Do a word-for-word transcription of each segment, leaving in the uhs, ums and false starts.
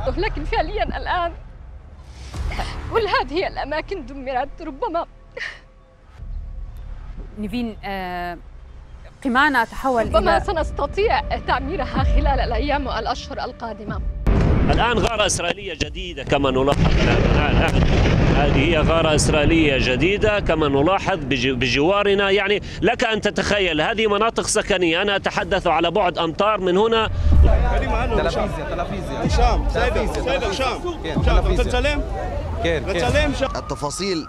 لكن فعليا الآن كل هذه الأماكن دمرت. ربما نيفين آه قمعنا تحول ربما إلى سنستطيع تعميرها خلال الأيام والأشهر القادمة. الآن غارة إسرائيلية جديدة كما نلاحظ الآن، هذه هي غارة إسرائيلية جديدة كما نلاحظ بجوارنا. يعني لك أن تتخيل هذه مناطق سكنية، أنا أتحدث على بعد أمتار من هنا. تلفزيون تلفزيون شام سيدة سيدة شام شام تتسلم تتسلم. التفاصيل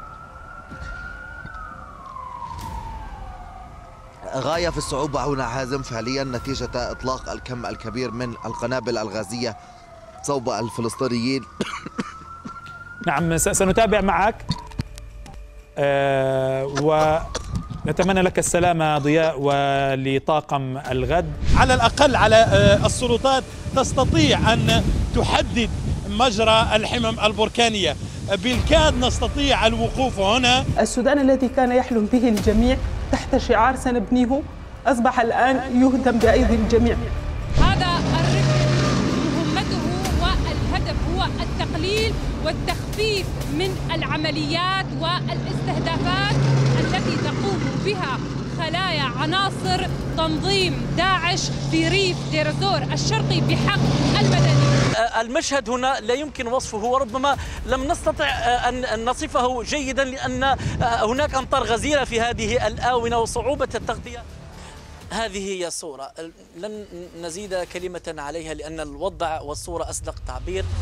غاية في الصعوبة هنا حازم فعليا نتيجة إطلاق الكم الكبير من القنابل الغازية صوب الفلسطينيين. نعم سنتابع معك أه ونتمنى لك السلامة ضياء ولطاقم الغد. على الأقل على السلطات تستطيع أن تحدد مجرى الحمم البركانية. بالكاد نستطيع الوقوف هنا. السودان الذي كان يحلم به الجميع تحت شعار سنبنيه أصبح الآن يهدم بأيدي الجميع. هذا الركن مهمته والهدف هو التقليل والتخفيف من العمليات والاستهدافات التي تقوم بها خلايا عناصر تنظيم داعش في ريف دير الزور الشرقي بحق المدني. المشهد هنا لا يمكن وصفه، وربما لم نستطع أن نصفه جيدا لأن هناك أمطار غزيرة في هذه الآونة وصعوبة التغطية. هذه هي الصورة، لن نزيد كلمة عليها لأن الوضع والصورة أصدق تعبير.